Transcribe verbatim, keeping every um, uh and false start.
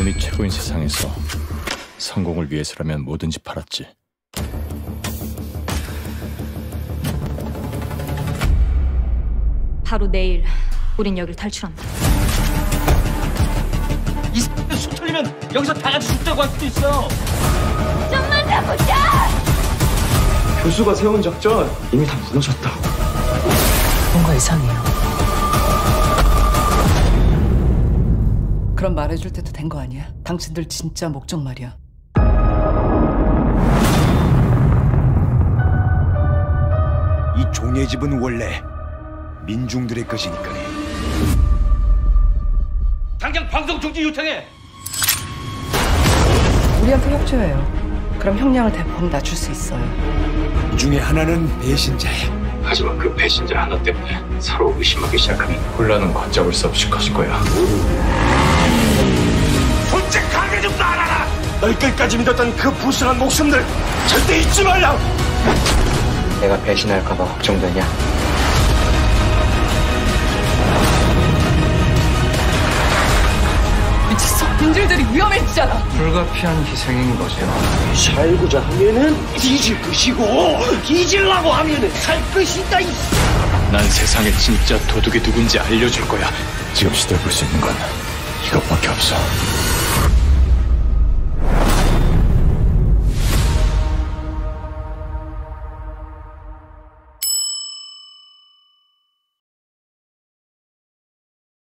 돈이 최고인 세상에서 성공을 위해서라면 뭐든지 팔았지. 바로 내일 우린 여길 탈출한다. 이 X는 수 털리면 여기서 다 같이 죽자고 할 수도 있어. 좀만 더 보자! 교수가 세운 작전 이미 다 무너졌다. 뭔가 이상해요. 그럼 말해줄 때도 된 거 아니야? 당신들 진짜 목적 말이야. 이 종의 집은 원래 민중들의 것이니까. 당장 방송 중지 요청해. 우리한테 협조해요. 그럼 형량을 대폭 낮출 수 있어요. 이 중에 하나는 배신자야. 하지만 그 배신자 하나 때문에 서로 의심하기 시작하면 혼란은 걷잡을 수 없이 커질 거야. 솔직하게 좀 말하라. 널 끝까지 믿었던 그 불쌍한 목숨들 절대 잊지 말라. 내가 배신할까 봐 걱정되냐? 미쳤어. 인질들이 위험해지잖아. 불가피한 희생인 거죠. 살고자 하면은 뒤질 것이고 뒤질라고 하면은 살 것이다. 난 세상에 진짜 도둑이 누군지 알려줄 거야. 지금 시도해볼 수 있는 건 이것밖에 없어.